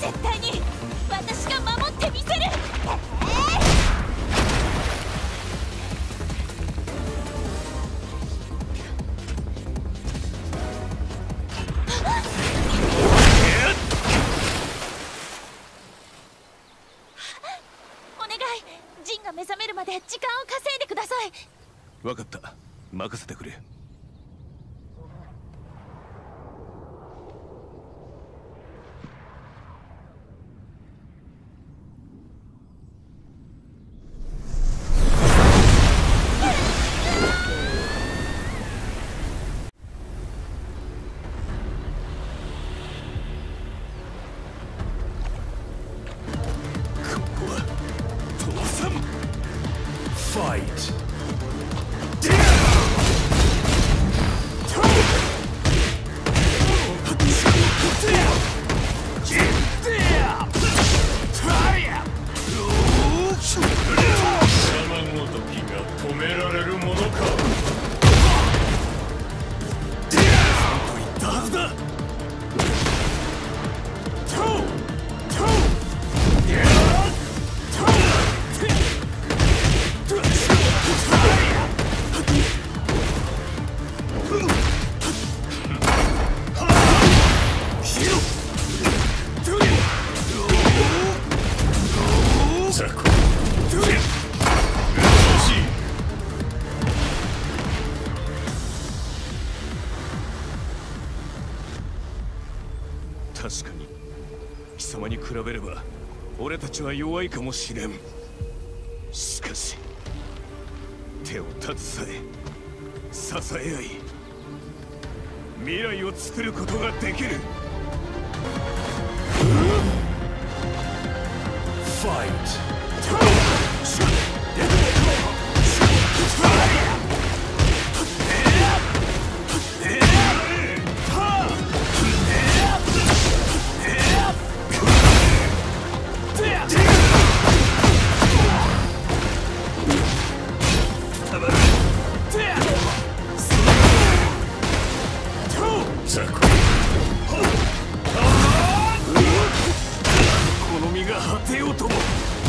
絶対に私が守ってみせる。お願い、ジンが目覚めるまで時間を稼いでください。 分かった、任せてくれ。確かに貴様に比べれば俺たちは弱いかもしれん。しかし手を携え支え合い未来を作ることができる。ファイト。この身が果てようとも。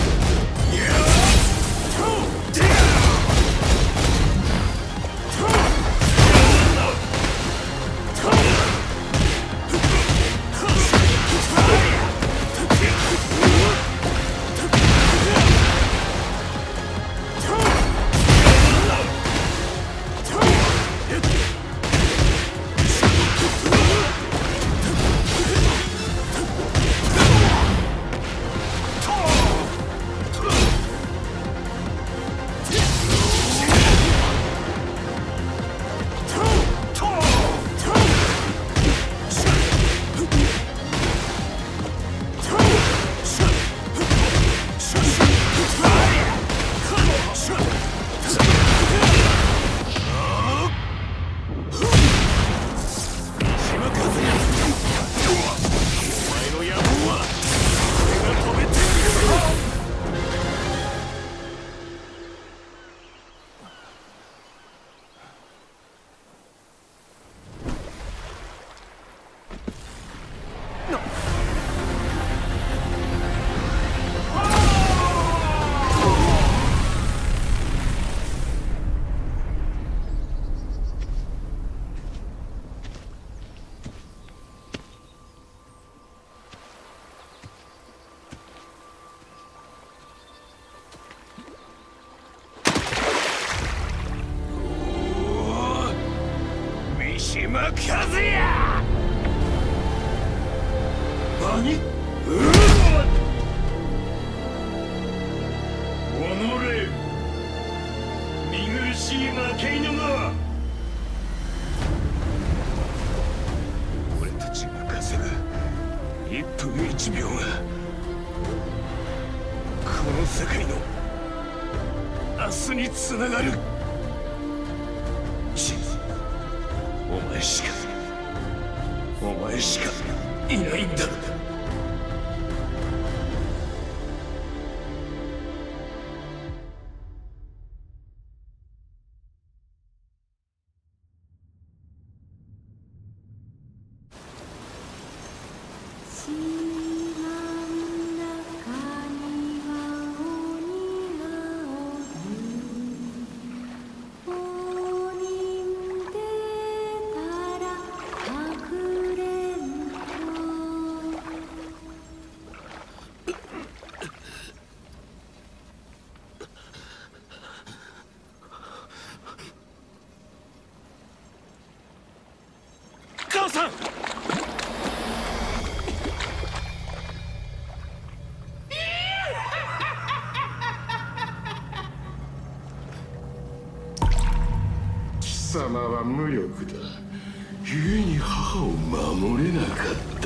和也！何？おのれ！見苦しい負け犬が！俺たちが稼ぐ1分1秒がこの世界の明日につながる。お前しかいないんだ。 島さん。 貴様は無力だ。故に母を守れなかった。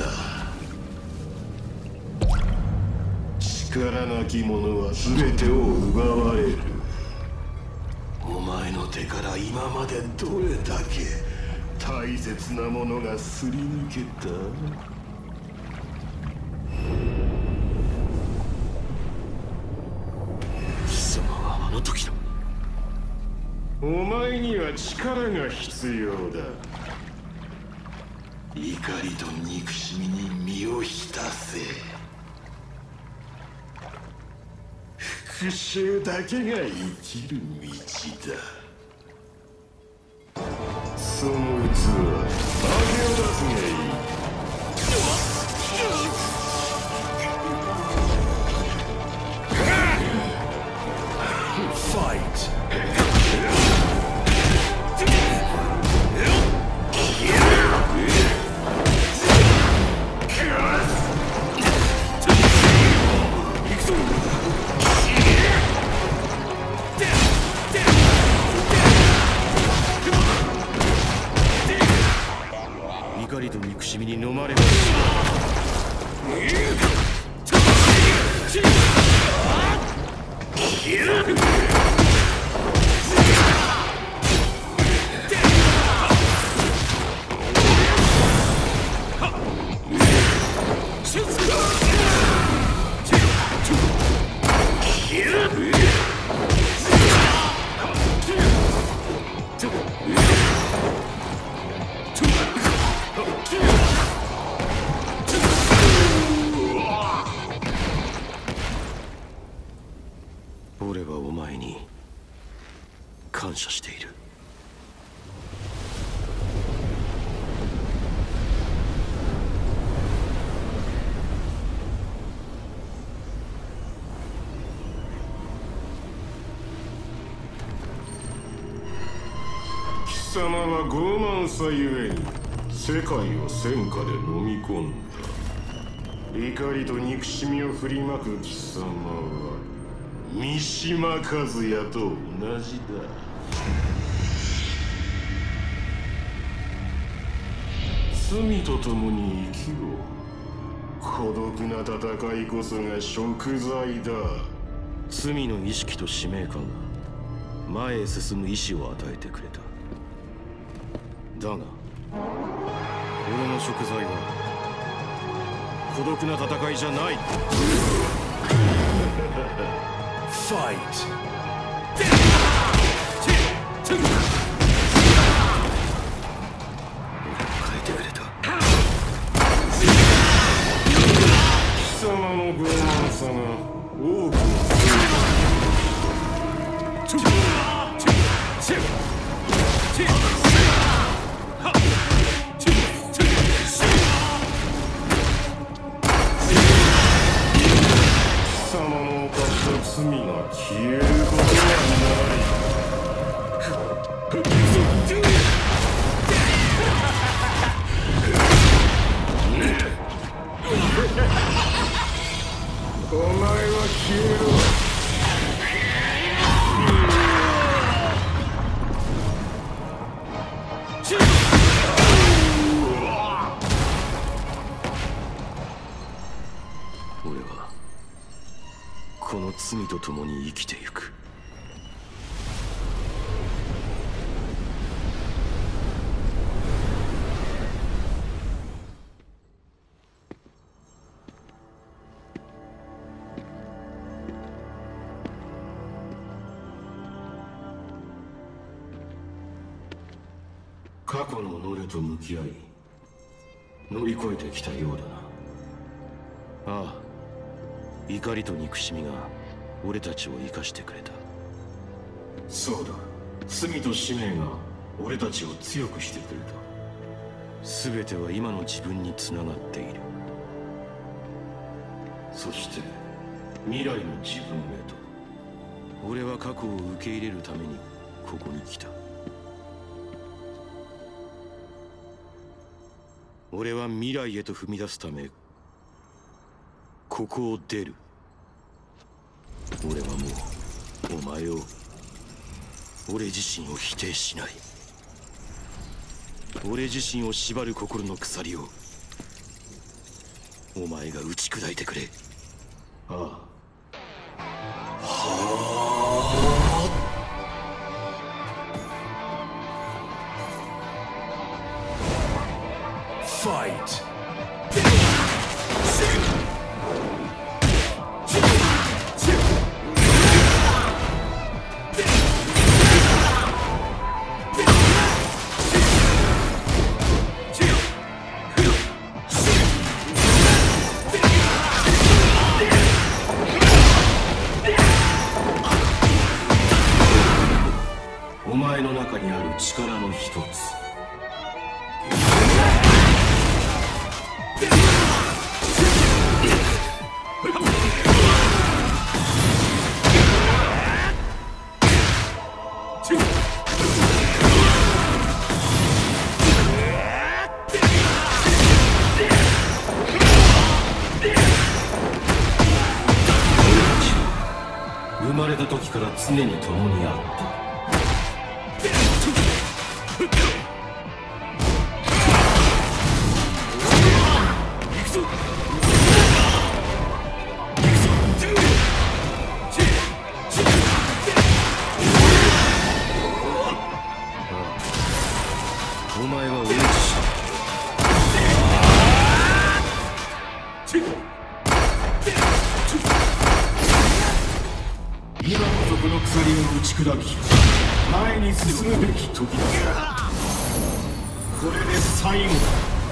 力なき者は全てを奪われる。お前の手から今までどれだけ大切なものがすり抜けた？貴様はあの時の。お前には力が必要だ。怒りと憎しみに身を浸せ。復讐だけが生きる道だ。その器、明け渡すがいい。怒りと憎しみに飲まれる。俺はお前に感謝している。貴様は傲慢さゆえに世界を戦火で飲み込んだ。怒りと憎しみを振りまく貴様は三島和也と同じだ。罪と共に生きろ。孤独な戦いこそが贖罪だ。罪の意識と使命感が前へ進む意志を与えてくれた。だが俺の贖罪は孤独な戦いじゃない。ファイト。変えてくれた。貴様の傲慢さが多くの罪が消えることはない。お前は消えろ。俺はこの罪と共に生きてゆく。過去の己と向き合い乗り越えてきたようだな。ああ、怒りと憎しみが俺たちを生かしてくれた。そうだ、罪と使命が俺たちを強くしてくれた。全ては今の自分につながっている。そして未来の自分へと。俺は過去を受け入れるためにここに来た。 俺は未来へと踏み出すためここを出る。俺はもうお前を、俺自身を否定しない。俺自身を縛る心の鎖をお前が打ち砕いてくれ。ああ。 Fight! お前の中にある力の一つ。生まれた時から常に共にあった。お前は俺自身。今こそこの鎖を打ち砕き前に進むべき時だ。これで最後だ。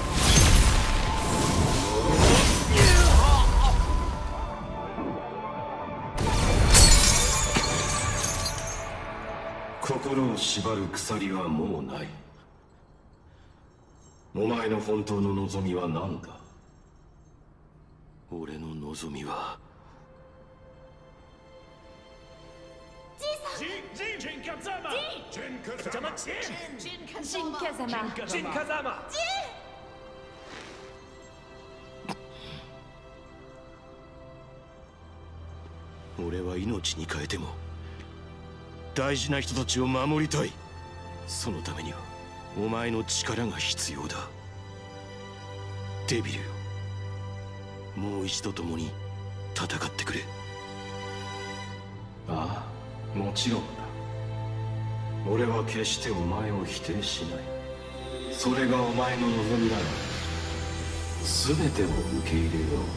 心を縛る鎖はもうない。お前の本当の望みは何だ。俺の望みは俺は命に変えても大事な人たちを守りたい。そのためにはお前の力が必要だ。デビルよ、もう一度共に戦ってくれ。ああ、もちろんだ。俺は決してお前を否定しない。それがお前の望みなら全てを受け入れよう。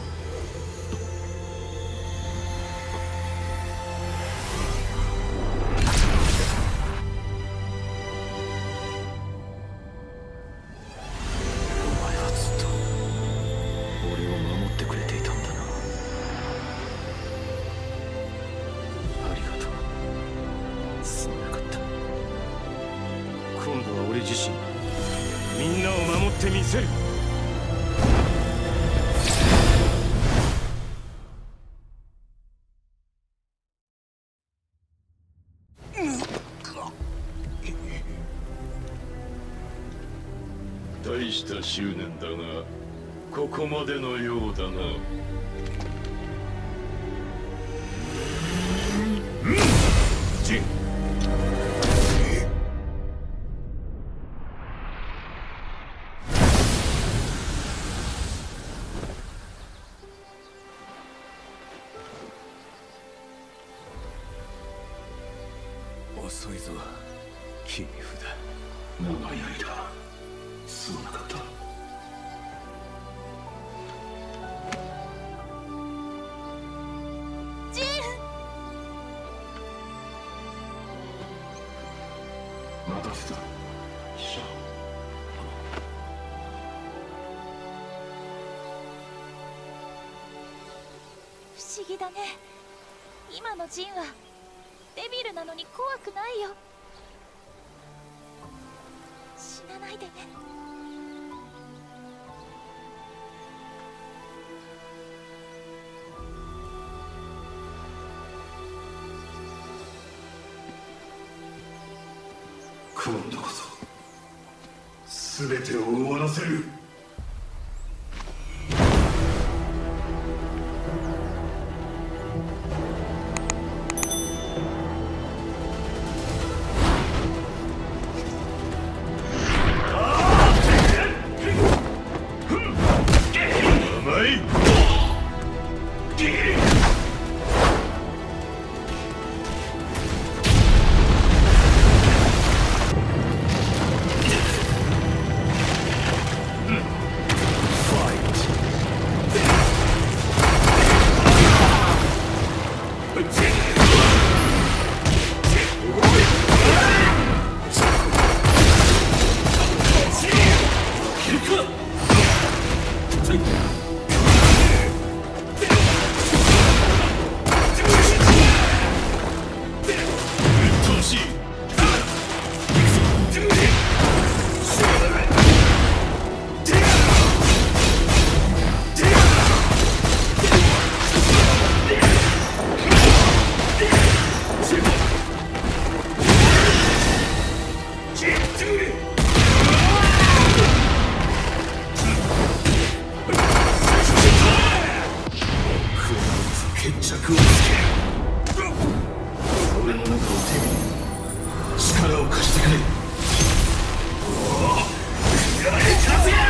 今度は俺自身みんなを守ってみせる。 大した執念だがここまでのようだな。ジン、遅いぞ切り札。 長い間すまなかった。 ジン、 待たせた。シャ。 不思議だね。今のジンはデビルなのに怖くないよ。死なないでね。 今度こそ全てを終わらせる。 決着をつける。俺の中を手に力を貸してくれ。勝也！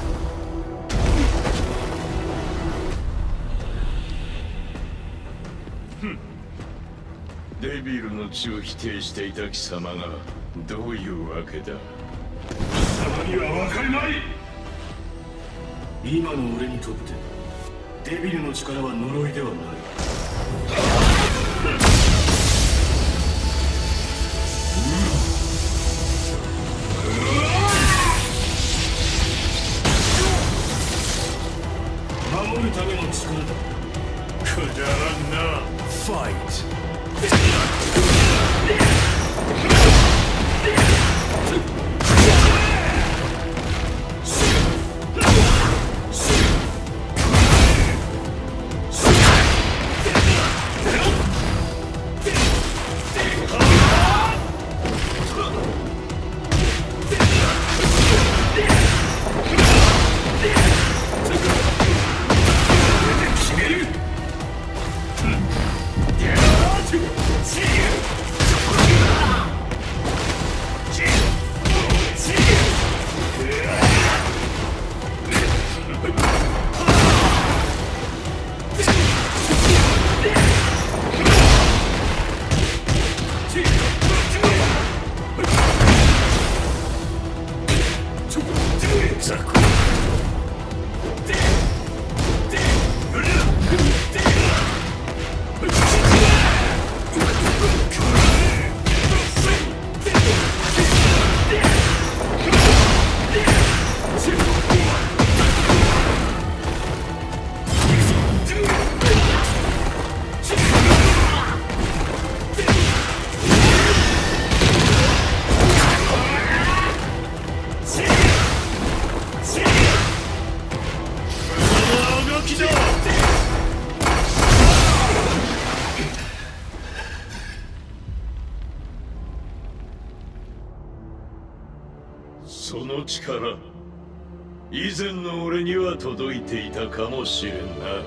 デビルの血を否定していた貴様がどういうわけだ。 貴様には分かりまい。今の俺にとってデビルの力は呪いではない。守るための力だ。 くだらんな。ファイト。その力、以前の俺には届いていたかもしれんな。だが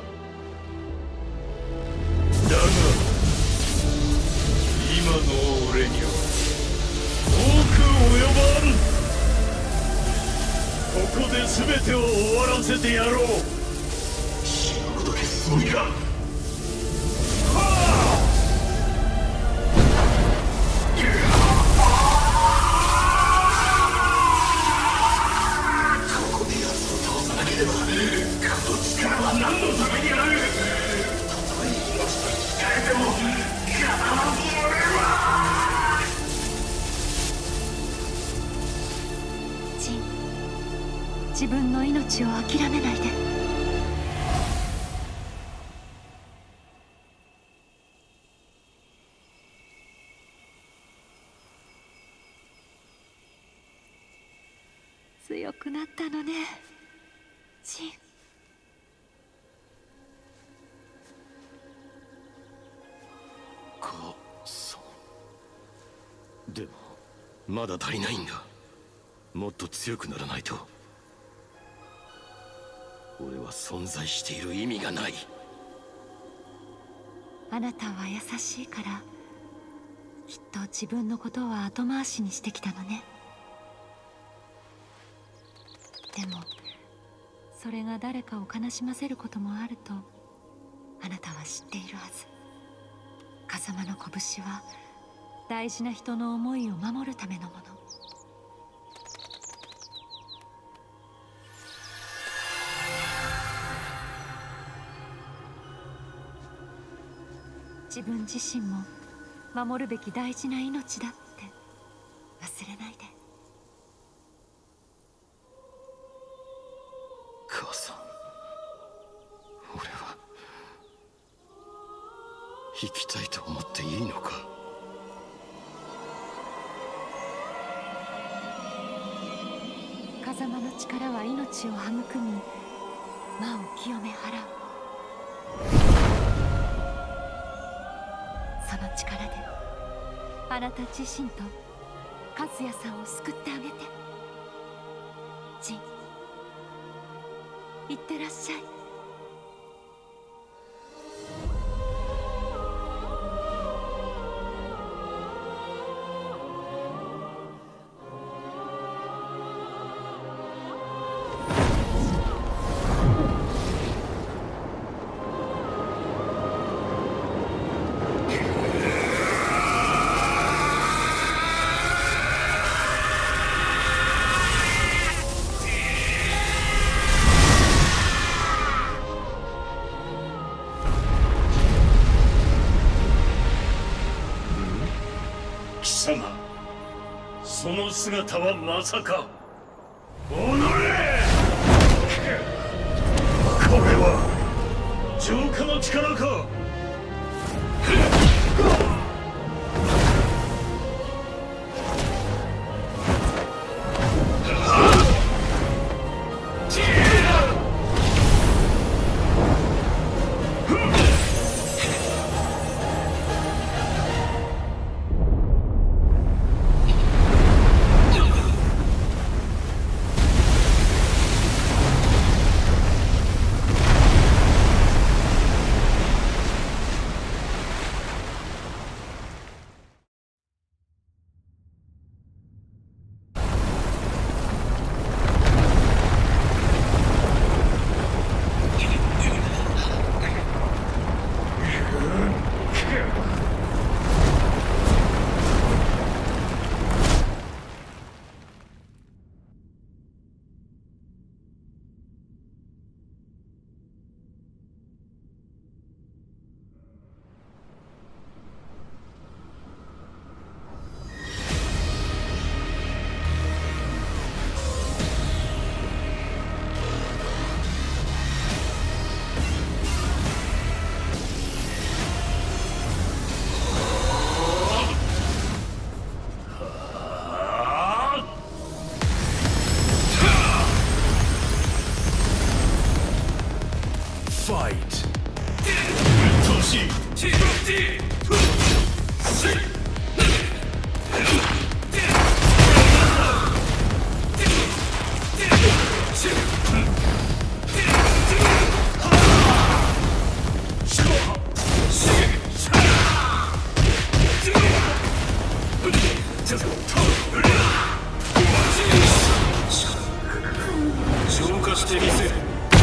今の俺には遠く及ばん。ここで全てを終わらせてやろう。 死ぬこと消すつもりか。何のためにある。たとえ命と引き換えても必ず俺は。 ジン、自分の命を諦めないで。強くなったのね、ジン。 でもまだ足りないんだ。もっと強くならないと俺は存在している意味がない。 あなたは優しいからきっと自分のことは後回しにしてきたのね。でもそれが誰かを悲しませることもあるとあなたは知っているはず。風間の拳は大事な人の思いを守るためのもの。自分自身も守るべき大事な命だって忘れないで。 母さん、俺は生きたいと思っていいのか。 風間の力は命を育み魔を清め払う。その力であなた自身と和也さんを救ってあげて。ジン、いってらっしゃい。 の姿はまさか。おのれ！これは浄化の力か。浄化してみせる。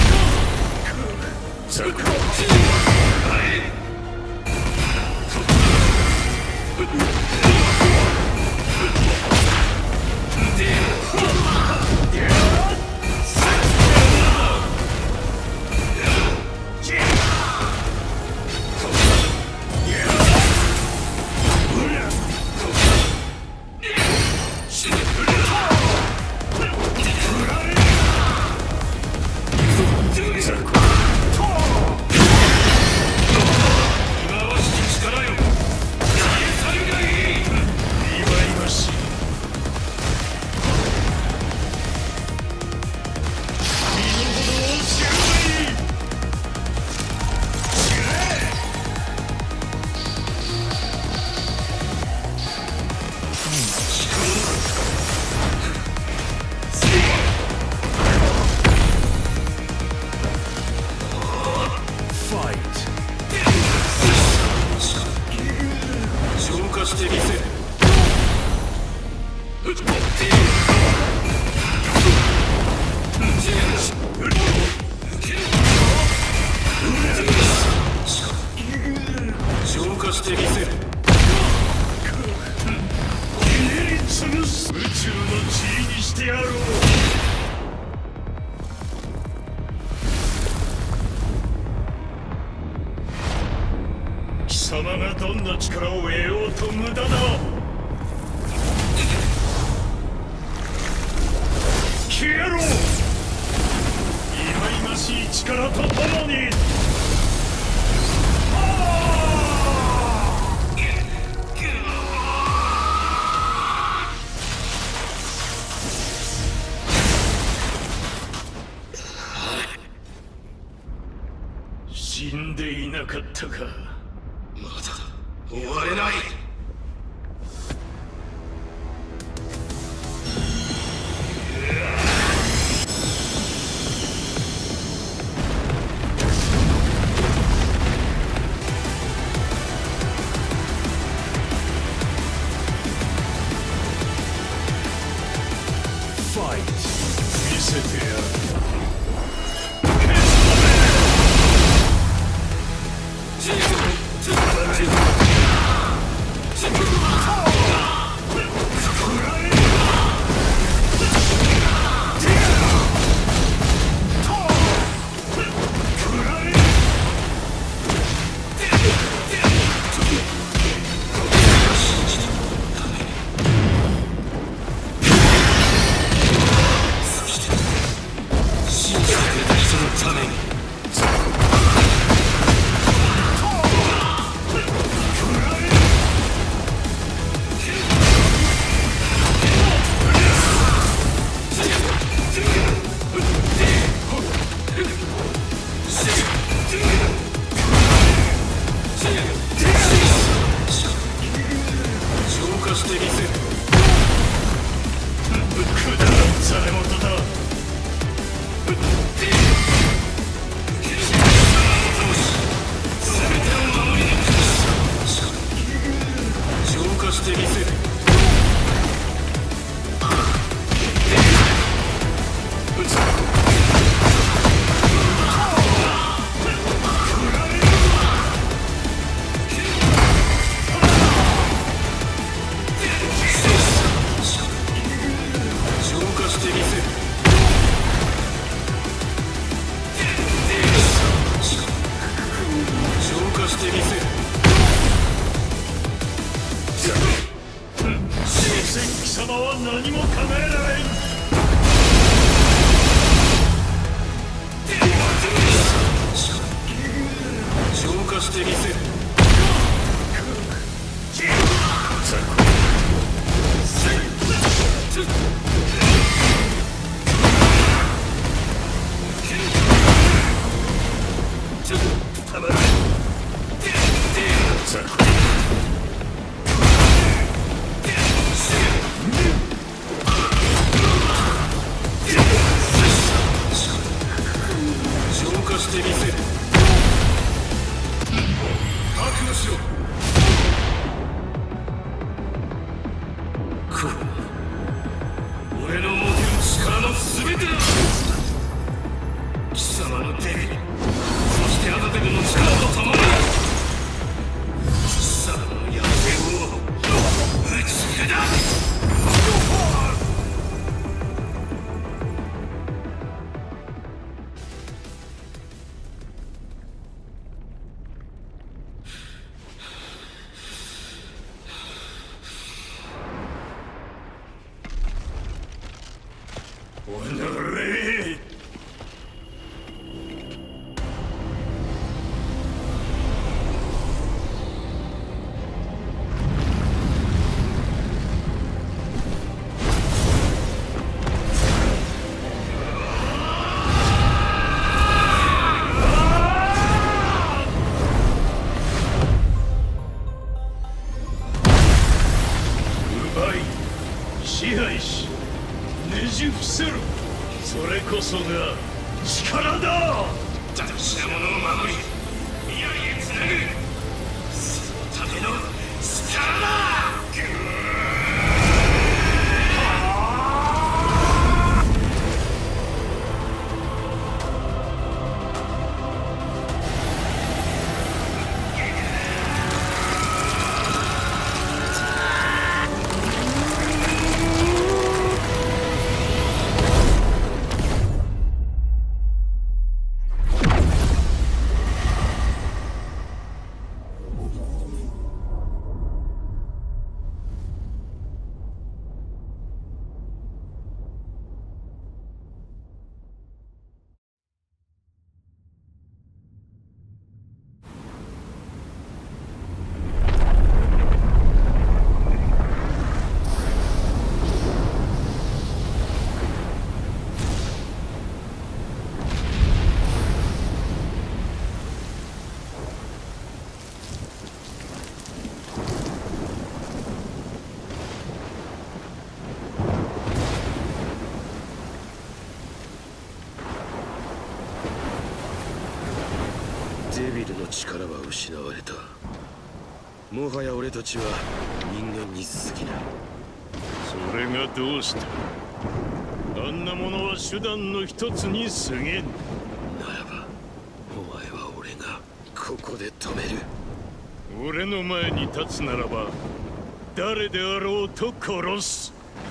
貴様がどんな力を得ようと無駄だ。消えろ！忌々しい力とともに。死んでいなかったか。まだ終われない。ファイト見せてやる。 してみせる。所詮貴様は何も考えられん。浄化してみせる。浄化してみせる。覚悟しろ。こう俺の持てる力の全てだ。貴様のデビル、そしてアドデブの力と共に貴様の野生を打ち砕く。おのれ！奪い、支配し、ねじ伏せる。それこそが力だ。大事なものを守り、未来へつなぐ、そのための力だ。デビルの力は失われた。もはや俺たちは人間に過ぎない。 それがどうした。あんなものは手段の一つに過ぎん。 ならばお前は俺がここで止める。 俺の前に立つならば誰であろうと殺す。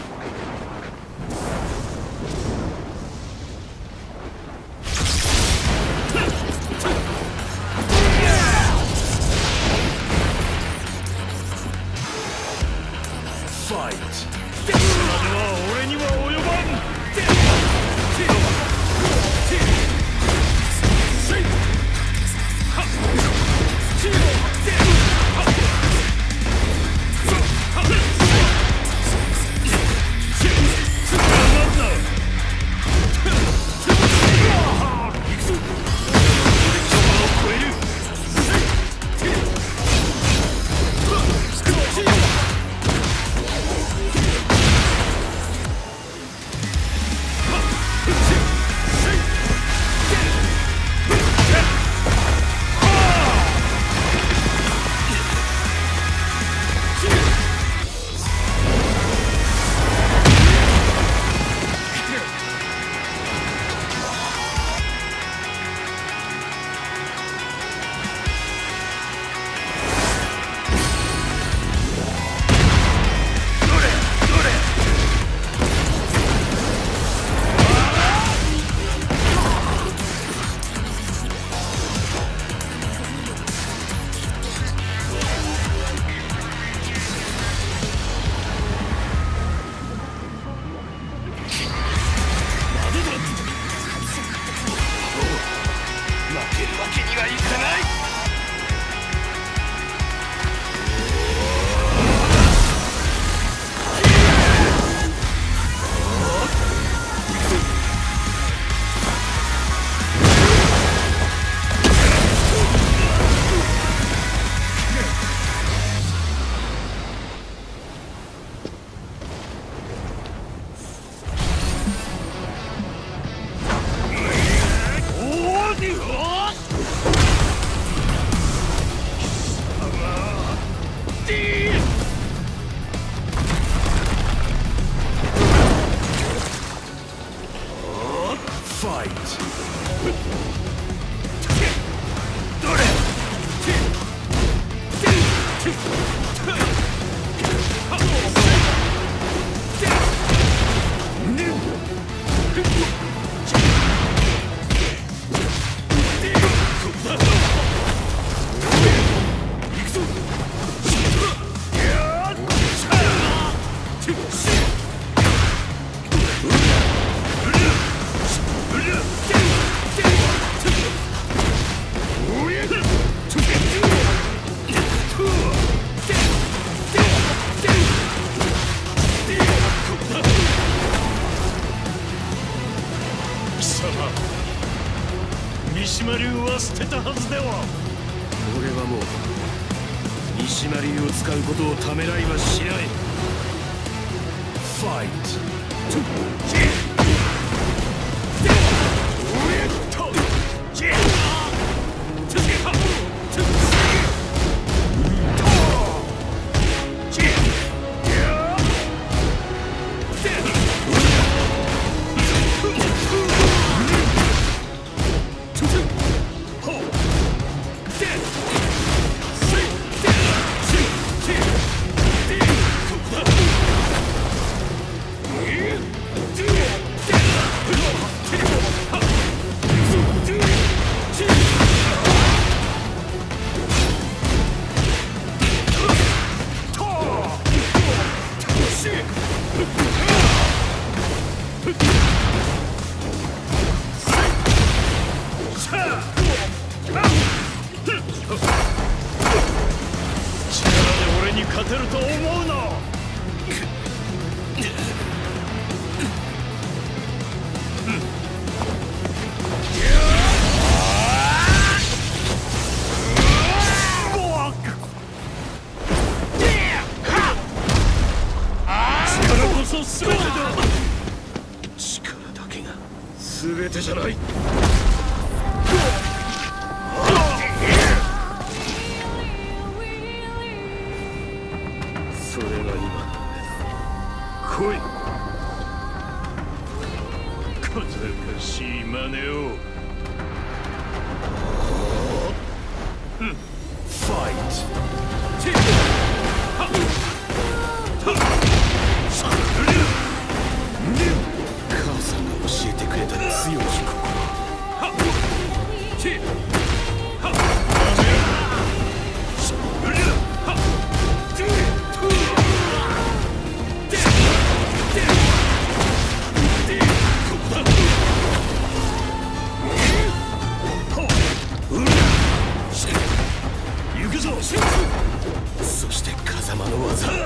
ファイト。それまでは俺には及ばん。 は捨てたはずでは。 俺はもう三島流を使うことをためらいはしない。ファイト。 勝てると思うな。力こそ全てだ。 力だけが全てじゃない。それが今だ。来い。 小賢しい真似を。 ファイト。母さんが教えてくれた強き心。そして風間の技。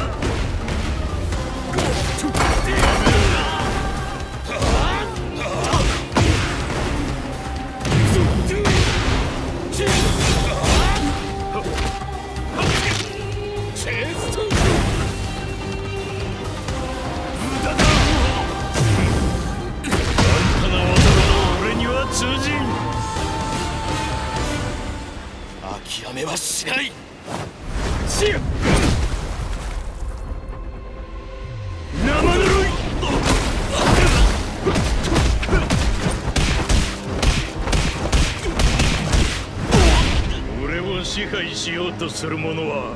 諦めはしない。 生ぬるい。俺を支配しようとする者は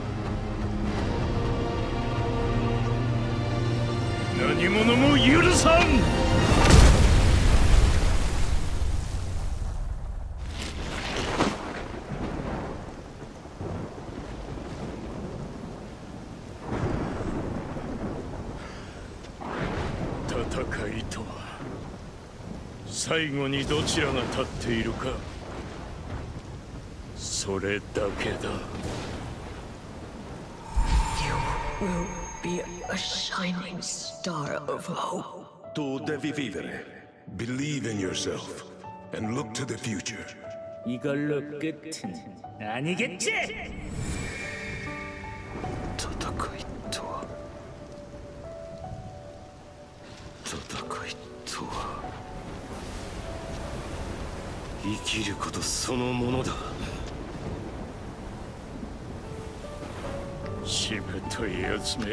何者も許さん。戦いとは最後にどちらが立っているか、それだけだ。 You will be a shining star of hope. Tu devi vivere. Believe in yourself and look to the future. 이걸로 끝은 아니겠지? 戦いとは生きることそのものだ。 しぶといやつめ。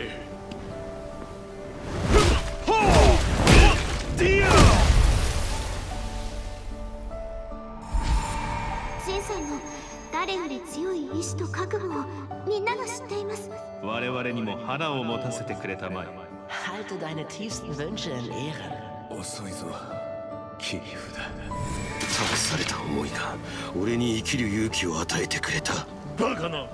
ディア！ ジンさんの誰より強い意志と覚悟をみんなが知っています。 我々にも花を持たせてくれたまえ。 Halte deine tiefsten Wünsche in Ehren. 遅いぞ、切り札。 託された思いが俺に生きる勇気を与えてくれた。 バカな。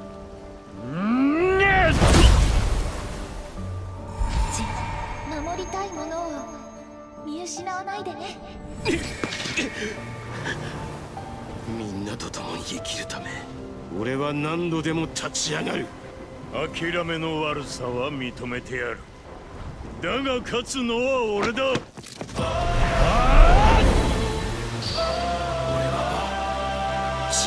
守りたいものを見失わないでね。 みんなと共に生きるため俺は何度でも立ち上がる。 諦めの悪さは認めてやる。だが勝つのは俺だ。 俺はもう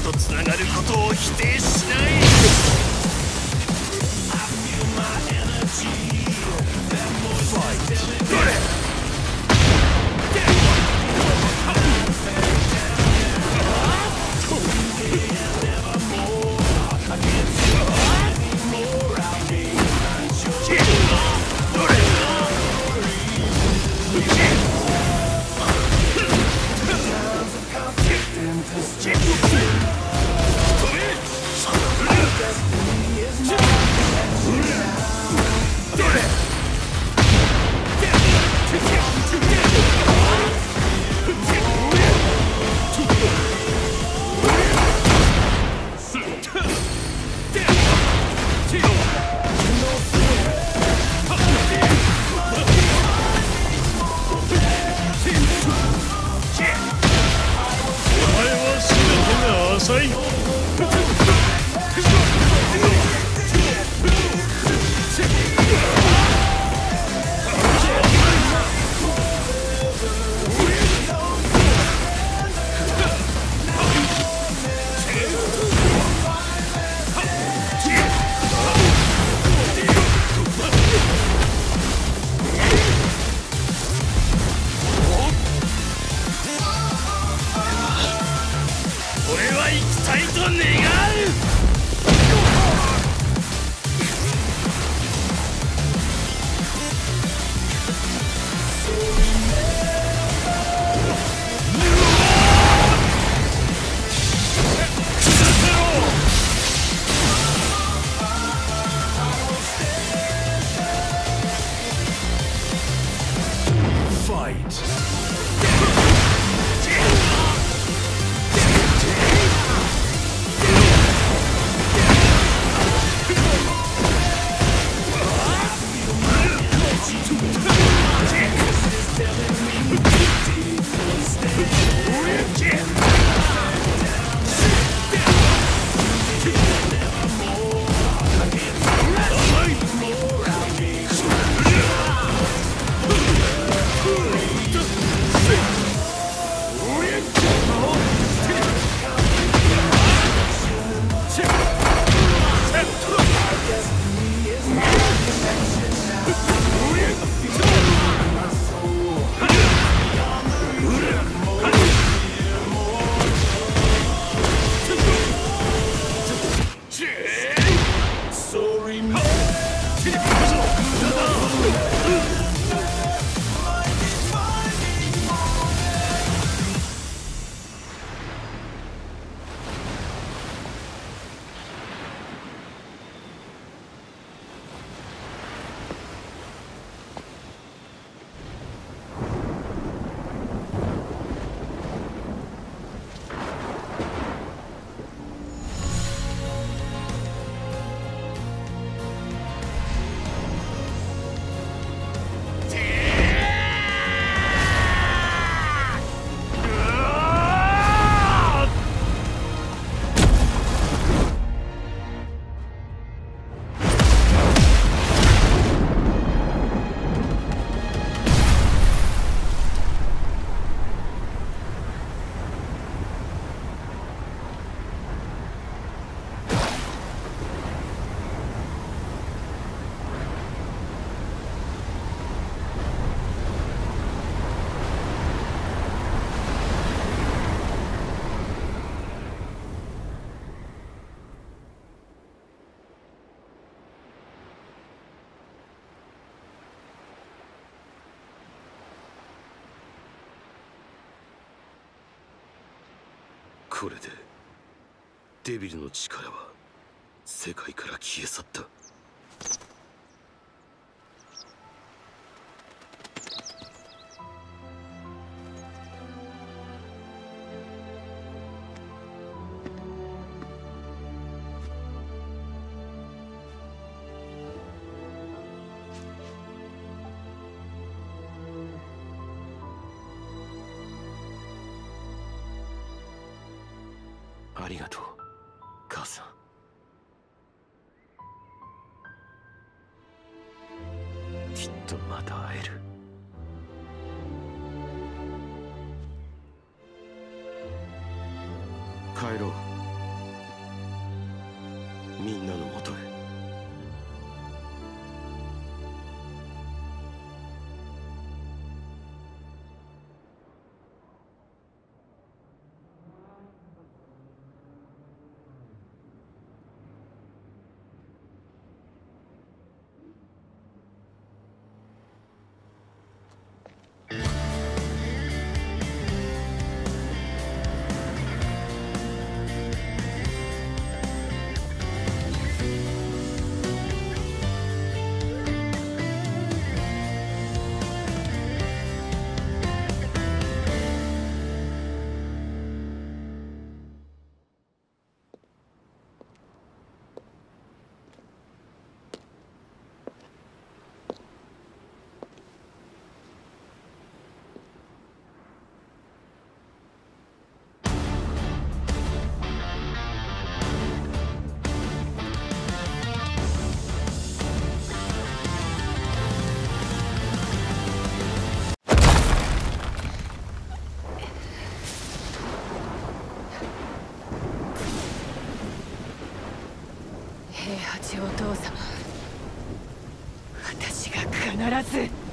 とつながることを否定しない。 これでデビルの力は世界から消え去った。ありがとう、母さん。きっとまた会える。帰ろう。 みんなのもとへ。 平八お父様、私が必ず